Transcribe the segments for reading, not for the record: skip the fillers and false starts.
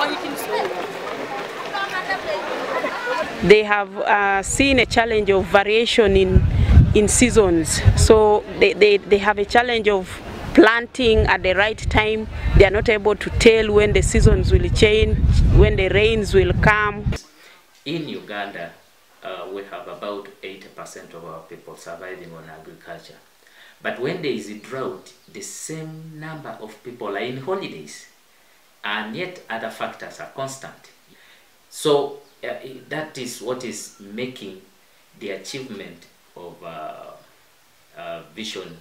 They have seen a challenge of variation in seasons. So they have a challenge of planting at the right time. They are not able to tell when the seasons will change, when the rains will come. In Uganda, we have about 80% of our people surviving on agriculture. But when there is a drought, the same number of people are in holidays, and yet other factors are constant. So that is what is making the achievement of Vision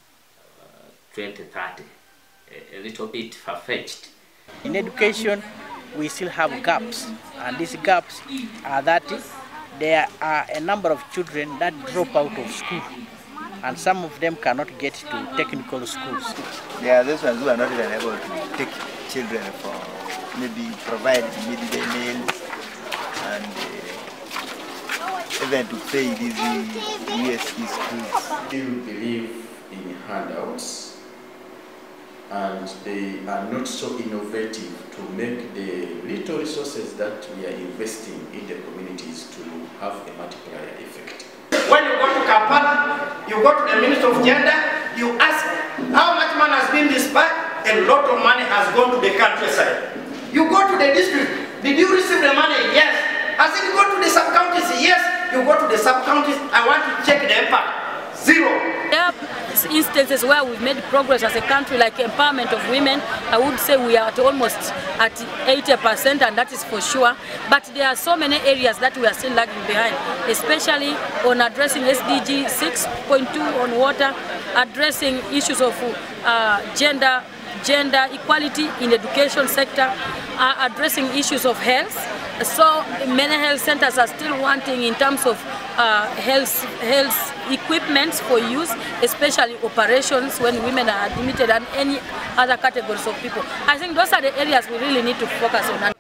2030 a little bit far-fetched. In education, we still have gaps, and these gaps are that there are a number of children that drop out of school, and some of them cannot get to technical schools. There are those ones who are not even able to take children for maybe provide midday meals and even to pay these USE schools. People believe in handouts, and they are not so innovative to make the little resources that we are investing in the communities to have a multiplier effect. When you go to Kampala, you go to the Minister of Gender, you ask how much money has been dispersed. A lot of money has gone to the countryside. You go to the district, did you receive the money? Yes. Has it gone to the sub-counties? Yes. You go to the sub-counties, I want to check the impact. Zero. There are instances where we've made progress as a country, like empowerment of women. I would say we are almost at 80%, and that is for sure. But there are so many areas that we are still lagging behind, especially on addressing SDG 6.2 on water, addressing issues of gender equality in the education sector, addressing issues of health. So many health centers are still wanting in terms of health equipment for use, especially operations when women are admitted, and any other categories of people. I think those are the areas we really need to focus on.